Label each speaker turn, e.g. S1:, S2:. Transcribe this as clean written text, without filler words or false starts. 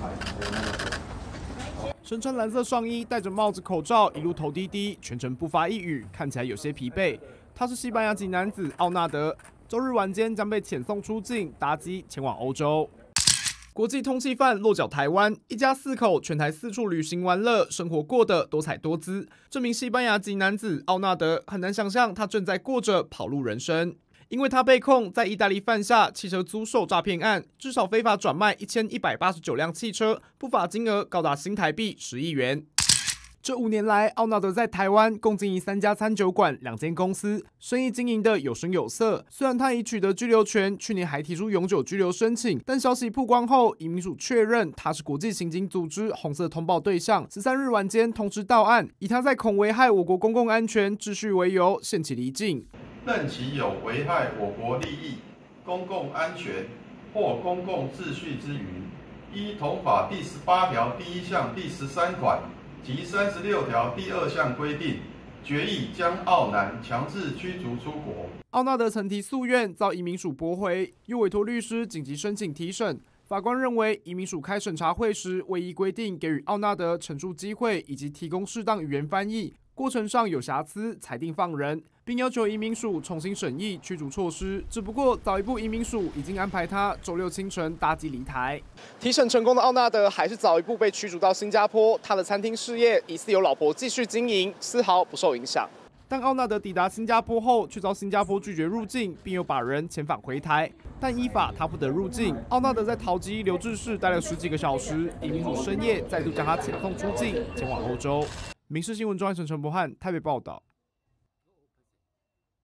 S1: 身穿蓝色上衣，戴着帽子、口罩，一路头低低，全程不发一语，看起来有些疲惫。他是西班牙籍男子奥纳德，周日晚间将被遣送出境，搭机前往欧洲。国际通缉犯落脚台湾，一家4口全台四处旅行玩乐，生活过得多彩多姿。这名西班牙籍男子奥纳德很难想象他正在过着跑路人生。因为他被控在意大利犯下汽车租售诈骗案，至少非法转卖1189辆汽车，不法金额高达新台币10亿元。这5年来，奥纳德在台湾共经营3家餐酒馆、2间公司，生意经营得有声有色。虽然他已取得居留权，去年还提出永久居留申请，但消息曝光后，移民署确认他是国际刑警组织红色通报对象。13日晚间通知到案，以他在恐危害我国公共安全秩序为由，限期离境。
S2: 任其有危害我国利益、公共安全或公共秩序之余，依同法第18条第1项第13款及36条第2项规定，决议将奥男强制驱逐出国。
S1: 奥纳德曾提诉愿，遭移民署驳回，又委托律师紧急申请提审。法官认为，移民署开审查会时未依规定给予奥纳德陈述机会以及提供适当语言翻译，过程上有瑕疵，裁定放人，并要求移民署重新审议驱逐措施。只不过，早一步移民署已经安排他周6清晨搭机离台。提审成功的奥纳德还是早一步被驱逐到新加坡，他的餐厅事业疑似由老婆继续经营，丝毫不受影响。但奥纳德抵达新加坡后，却遭新加坡拒绝入境，并又把人遣返回台。但依法他不得入境。奥纳德在桃机留置室待了10几个小时，移民署深夜再度将他遣送出境，前往欧洲。民事新闻专员陈柏翰台北报道。